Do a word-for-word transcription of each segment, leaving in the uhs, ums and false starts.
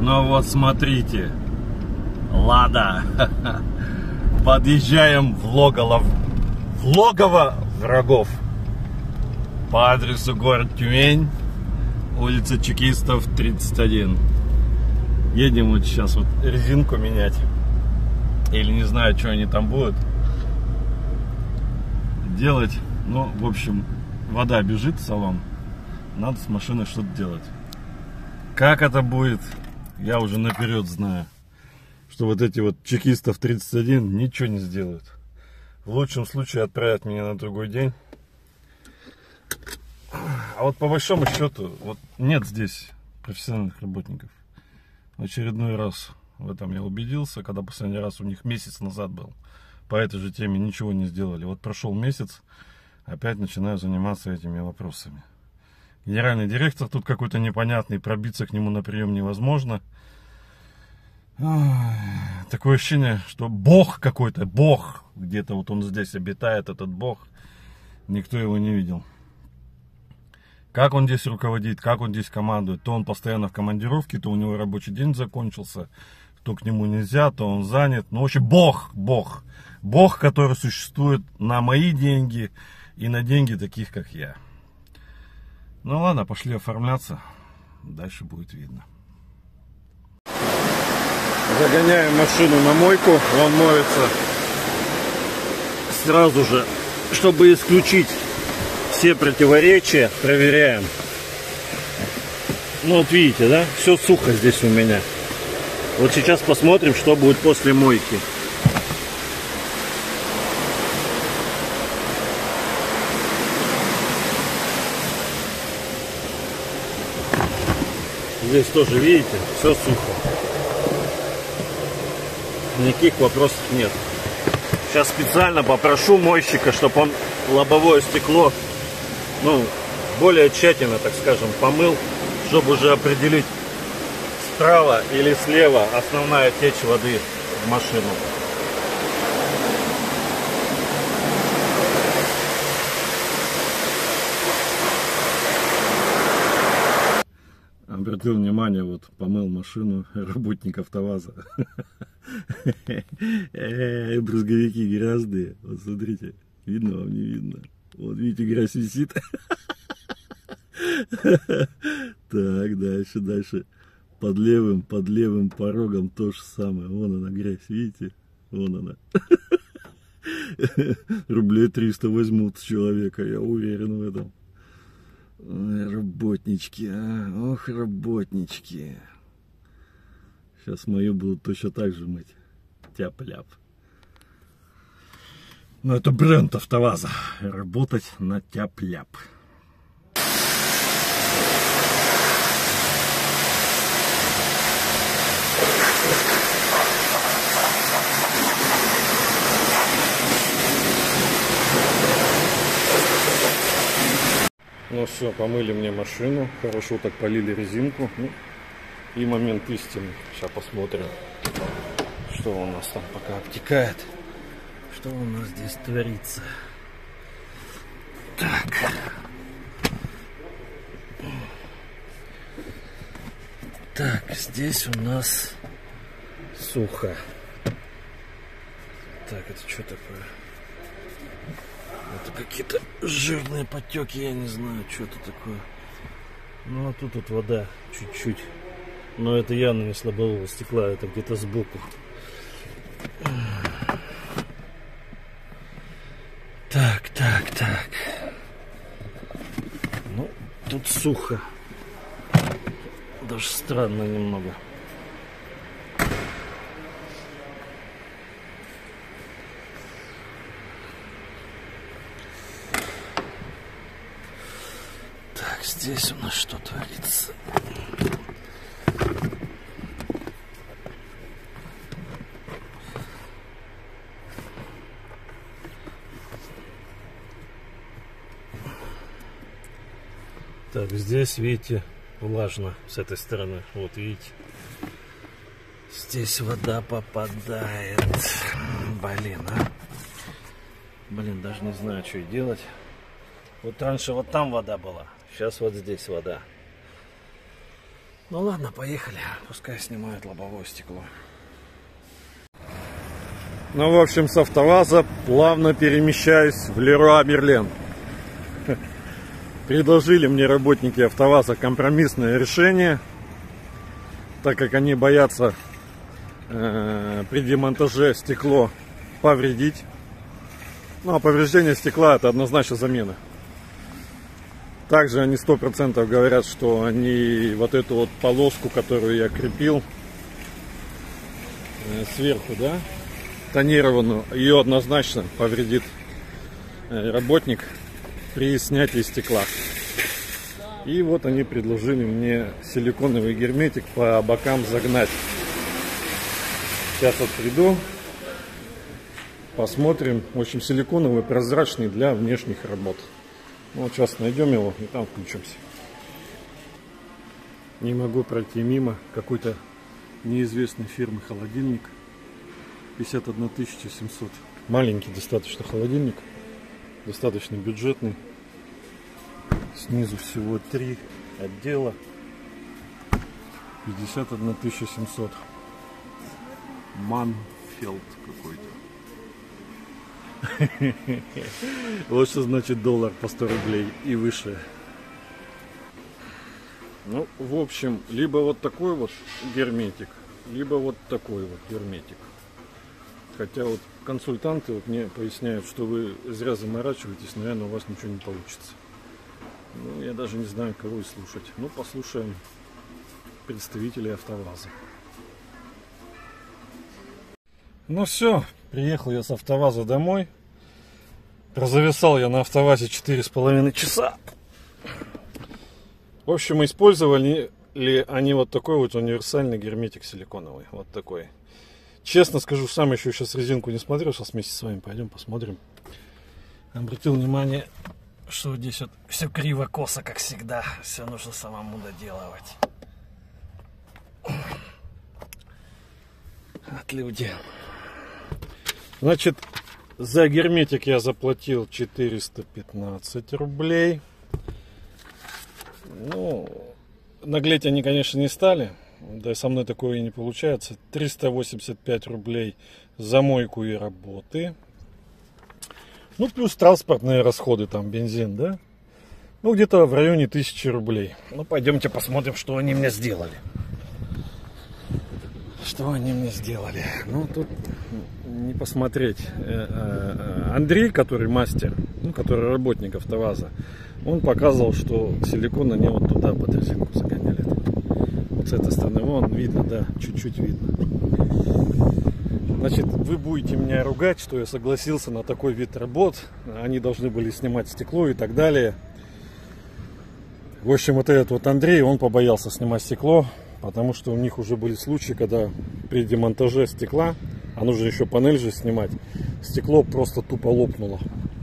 Ну вот смотрите, Лада. Подъезжаем в логово, в логово врагов. По адресу город Тюмень, улица Чекистов, тридцать один. Едем вот сейчас вот резинку менять. Или не знаю, что они там будут делать. Ну, в общем, вода бежит в салон. Надо с машиной что-то делать. Как это будет, я уже наперед знаю. Что вот эти вот Чекистов тридцать один ничего не сделают. В лучшем случае отправят меня на другой день. А вот по большому счету, вот нет здесь профессиональных работников. В очередной раз в этом я убедился, когда последний раз у них месяц назад был. По этой же теме ничего не сделали. Вот прошел месяц, опять начинаю заниматься этими вопросами. Генеральный директор тут какой-то непонятный, пробиться к нему на прием невозможно. Такое ощущение, что бог какой-то, бог, где-то вот он здесь обитает, этот бог, никто его не видел. Как он здесь руководит, как он здесь командует, то он постоянно в командировке, то у него рабочий день закончился, то к нему нельзя, то он занят. Ну, в общем, бог, бог, бог, который существует на мои деньги и на деньги таких, как я. Ну ладно, пошли оформляться, дальше будет видно. Загоняем машину на мойку, он моется сразу же, чтобы исключить все противоречия, проверяем. Ну вот видите, да, все сухо здесь у меня. Вот сейчас посмотрим, что будет после мойки. Здесь тоже, видите, все сухо. Никаких вопросов нет. Сейчас специально попрошу мойщика, чтобы он лобовое стекло, ну, более тщательно, так скажем, помыл, чтобы уже определить, справа или слева основная течь воды в машину. Обратил внимание, вот помыл машину работник АвтоВАЗа. Брызговики грязные. Вот смотрите, видно вам, не видно. Вот видите, грязь висит. Так, дальше, дальше. Под левым, под левым порогом то же самое. Вон она, грязь, видите? Вон она. Рублей триста возьмут с человека, я уверен в этом. Ой, работнички, а, ох, работнички. Сейчас мою будут точно так же мыть. Тяп-ляп. Но это бренд АвтоВАЗа. Работать на тяп-ляп. Ну все, помыли мне машину, хорошо так полили резинку. Ну, и момент истины. Сейчас посмотрим, что у нас там пока обтекает. Что у нас здесь творится. Так. Так, здесь у нас сухо. Так, это что такое? Это какие-то жирные потеки, я не знаю, что это такое. Ну, а тут вот вода чуть-чуть. Но это явно не с лобового стекла, это где-то сбоку. Так, так, так. Ну, тут сухо. Даже странно немного. Здесь у нас что творится? Так, здесь, видите, влажно с этой стороны. Вот, видите? Здесь вода попадает. Блин, а? Блин, даже не знаю, что и делать. Вот раньше вот там вода была. Сейчас вот здесь вода. Ну ладно, поехали. Пускай снимают лобовое стекло. Ну, в общем, с АвтоВАЗа плавно перемещаюсь в Леруа Мерлен. Предложили мне работники АвтоВАЗа компромиссное решение, так как они боятся э, при демонтаже стекло повредить. Ну, а повреждение стекла — это однозначно замена. Также они сто процентов говорят, что они вот эту вот полоску, которую я крепил э, сверху, да, тонированную, ее однозначно повредит э, работник при снятии стекла. И вот они предложили мне силиконовый герметик по бокам загнать. Сейчас вот приду, посмотрим. В общем, силиконовый, прозрачный для внешних работ. Ну, вот сейчас найдем его и там включимся. Не могу пройти мимо какой-то неизвестной фирмы холодильник. пятьдесят одна тысяча семьсот. Маленький достаточно холодильник. Достаточно бюджетный. Снизу всего три отдела. пятьдесят одна тысяча семьсот. Манфилд какой-то. Вот что значит доллар по сто рублей и выше. Ну, в общем, либо вот такой вот герметик, либо вот такой вот герметик. Хотя вот консультанты вот мне поясняют, что вы зря заморачиваетесь, наверное, у вас ничего не получится. Ну, я даже не знаю, кого и слушать. Ну, послушаем представителей АвтоВАЗа. Ну все, приехал я с АвтоВАЗа домой. Прозависал я на АвтоВАЗе четыре с половиной часа. В общем, использовали ли они вот такой вот универсальный герметик силиконовый. Вот такой. Честно скажу, сам еще сейчас резинку не смотрел. Сейчас вместе с вами пойдем посмотрим. Обратил внимание, что здесь вот все криво-косо, как всегда. Все нужно самому доделывать. От людей. Значит, за герметик я заплатил четыреста пятнадцать рублей. Ну, наглеть они, конечно, не стали. Да и со мной такое и не получается. триста восемьдесят пять рублей за мойку и работы. Ну, плюс транспортные расходы, там, бензин, да? Ну, где-то в районе тысячи рублей. Ну, пойдемте посмотрим, что они мне сделали. Что они мне сделали? Ну, тут не посмотреть. Андрей, который мастер, ну, который работник АвтоВАЗа, он показывал, что силикон они вот туда под резинку загоняли. Вот с этой стороны, вон, видно, да, чуть-чуть видно. Значит, вы будете меня ругать, что я согласился на такой вид работ. Они должны были снимать стекло и так далее. В общем, вот этот вот Андрей, он побоялся снимать стекло, потому что у них уже были случаи, когда при демонтаже стекла, а нужно еще панель же снимать, стекло просто тупо лопнуло.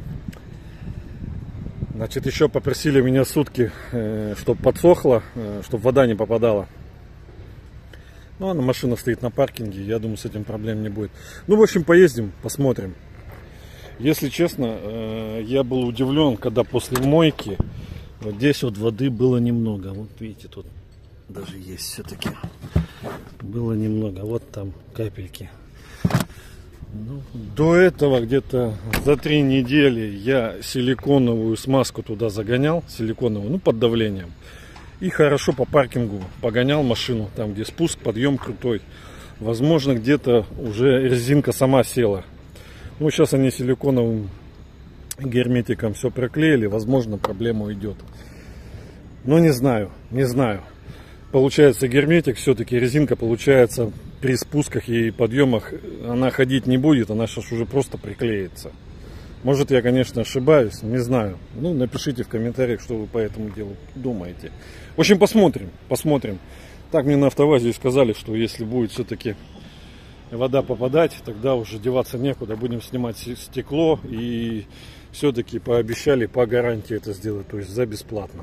Значит, еще попросили меня сутки, э, чтобы подсохло, э, чтобы вода не попадала. Ну, а машина стоит на паркинге, я думаю, с этим проблем не будет. Ну, в общем, поездим, посмотрим. Если честно, э, я был удивлен, когда после мойки вот здесь вот воды было немного. Вот видите, тут даже есть все-таки. Было немного. Вот там капельки. Ну, до этого где-то за три недели я силиконовую смазку туда загонял. Силиконовую, ну, под давлением. И хорошо по паркингу погонял машину. Там, где спуск, подъем крутой. Возможно, где-то уже резинка сама села. Ну, сейчас они силиконовым герметиком все проклеили. Возможно, проблема уйдет. Но не знаю, не знаю. Получается, герметик, все-таки резинка, получается, при спусках и подъемах она ходить не будет, она сейчас уже просто приклеится. Может, я, конечно, ошибаюсь, не знаю. Ну, напишите в комментариях, что вы по этому делу думаете. В общем, посмотрим, посмотрим. Так мне на АвтоВАЗе сказали, что если будет все-таки вода попадать, тогда уже деваться некуда. Будем снимать стекло и все-таки пообещали по гарантии это сделать, то есть за бесплатно.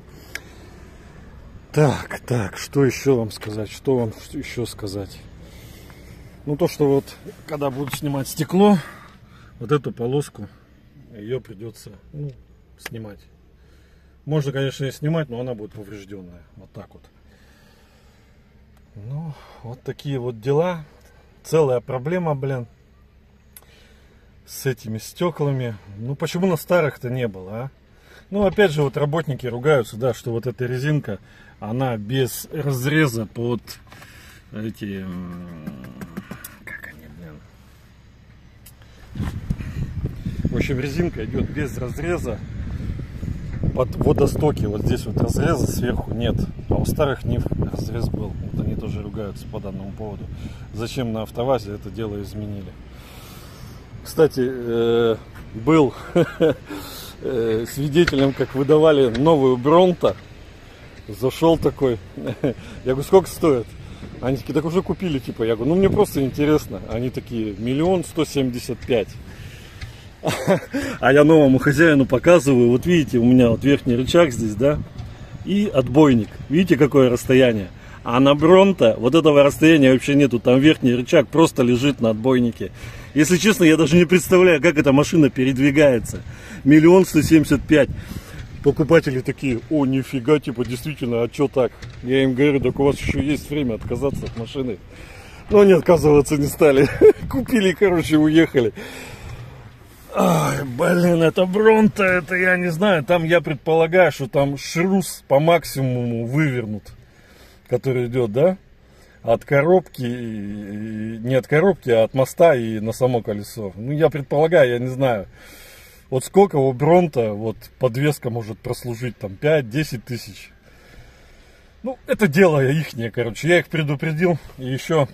Так, так, что еще вам сказать? Что вам еще сказать? Ну, то, что вот, когда будут снимать стекло, вот эту полоску, ее придется, ну, снимать. Можно, конечно, и снимать, но она будет поврежденная. Вот так вот. Ну, вот такие вот дела. Целая проблема, блин, с этими стеклами. Ну, почему на старых-то не было, а? Ну, опять же, вот работники ругаются, да, что вот эта резинка, она без разреза под эти... Как они, блин? В общем, резинка идет без разреза под водостоки. Вот здесь вот разреза сверху нет. А у старых НИФ разрез был. Вот они тоже ругаются по данному поводу. Зачем на АвтоВАЗе это дело изменили? Кстати, э, был свидетелем, как выдавали новую Бронто. Зашел такой. Я говорю, сколько стоит? Они такие, так уже купили, типа. Я говорю, ну мне просто интересно. Они такие, миллион сто семьдесят пять. А я новому хозяину показываю. Вот видите, у меня вот верхний рычаг здесь, да? И отбойник. Видите, какое расстояние? А на Бронто вот этого расстояния вообще нету. Там верхний рычаг просто лежит на отбойнике. Если честно, я даже не представляю, как эта машина передвигается. Миллион сто семьдесят пять. Покупатели такие, о, нифига, типа, действительно, а что так? Я им говорю, так у вас еще есть время отказаться от машины. Но они отказываться не стали. Купили, короче, уехали. Ай, блин, это Бронто, это я не знаю. Там я предполагаю, что там шрус по максимуму вывернут, который идет, да? От коробки, не от коробки, а от моста и на само колесо. Ну, я предполагаю, я не знаю. Вот сколько у Бронто вот подвеска может прослужить, там пять-десять тысяч. Ну, это дело ихнее, короче. Я их предупредил. И еще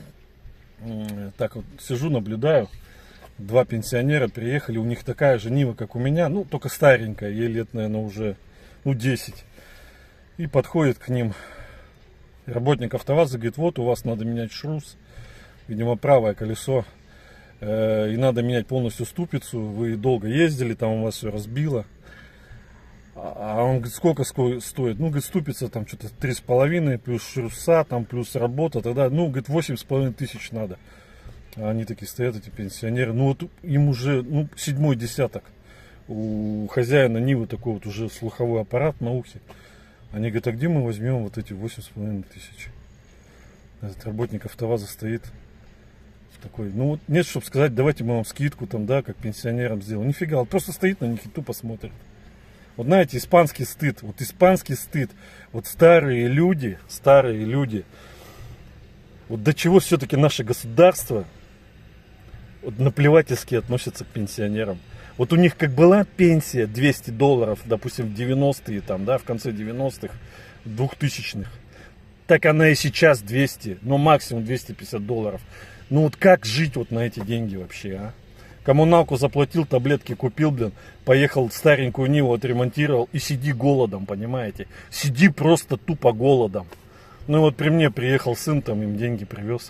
так вот сижу, наблюдаю. Два пенсионера приехали, у них такая же Нива, как у меня. Ну, только старенькая, ей лет, наверное, уже, ну, десять. И подходит к ним работник АвтоВАЗа, говорит, вот у вас надо менять шрус. Видимо, правое колесо. И надо менять полностью ступицу. Вы долго ездили, там у вас все разбило. А он говорит, сколько стоит? Ну, говорит, ступица там что-то три с половиной, плюс шруса, там плюс работа. Тогда, ну, говорит, восемь с половиной тысяч надо. А они такие стоят, эти пенсионеры. Ну, вот им уже, ну, седьмой десяток. У хозяина Нивы такой вот уже слуховой аппарат на ухе. Они говорят, а где мы возьмем вот эти восемь с половиной тысяч? Этот работник АвтоВАЗа стоит. Такой, ну вот нет, чтобы сказать, давайте мы вам скидку там, да, как пенсионерам сделаем. Нифига, он просто стоит на них и тупо смотрит. Вот знаете, испанский стыд, вот испанский стыд. Вот старые люди, старые люди, вот до чего все-таки наше государство вот наплевательски относится к пенсионерам. Вот у них как была пенсия двести долларов, допустим, в девяностые, там, да, в конце девяностых, двухтысячных, так она и сейчас двести, но максимум двести пятьдесят долларов. Ну вот как жить вот на эти деньги вообще, а? Коммуналку заплатил, таблетки купил, блин, поехал старенькую Ниву отремонтировал и сиди голодом, понимаете? Сиди просто тупо голодом. Ну вот при мне приехал сын, там им деньги привез.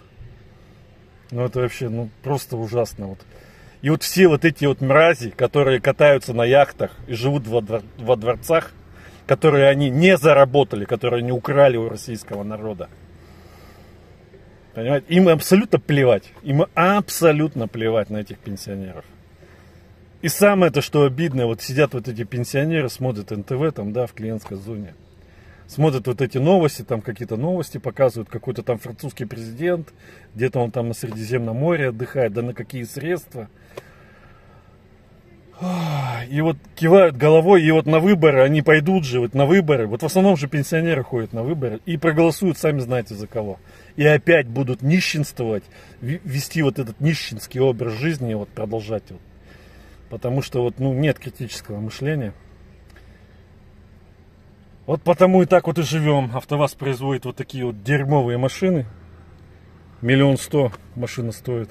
Ну это вообще, ну просто ужасно вот. И вот все вот эти вот мрази, которые катаются на яхтах и живут во, двор, во дворцах, которые они не заработали, которые они украли у российского народа. Понимаете? Им абсолютно плевать. Им абсолютно плевать на этих пенсионеров. И самое то, что обидно, вот сидят вот эти пенсионеры, смотрят эн тэ вэ там, да, в клиентской зоне. Смотрят вот эти новости, там какие-то новости показывают, какой-то там французский президент, где-то он там на Средиземном море отдыхает, да на какие средства. И вот кивают головой, и вот на выборы, они пойдут же вот на выборы. Вот в основном же пенсионеры ходят на выборы и проголосуют, сами знаете за кого. И опять будут нищенствовать, вести вот этот нищенский образ жизни, вот продолжать вот. Потому что вот, ну, нет критического мышления. Вот потому и так вот и живем. АвтоВАЗ производит вот такие вот дерьмовые машины. Миллион сто машина стоит.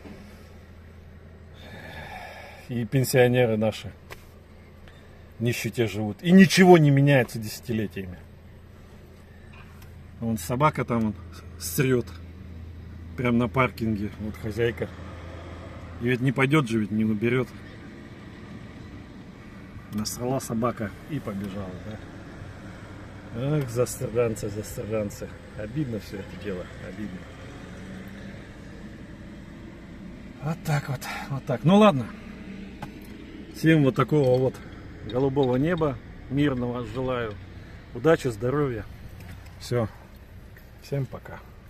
И пенсионеры наши в нищете живут. И ничего не меняется десятилетиями. Вон собака там вон срет. Прям на паркинге. Вот хозяйка. И ведь не пойдет же, ведь не уберет. Насрала собака и побежала, да? Ах, засранцы, засранцы. Обидно все это дело, обидно. Вот так вот, вот так. Ну ладно. Всем вот такого вот голубого неба, мирного желаю. Удачи, здоровья. Все. Всем пока.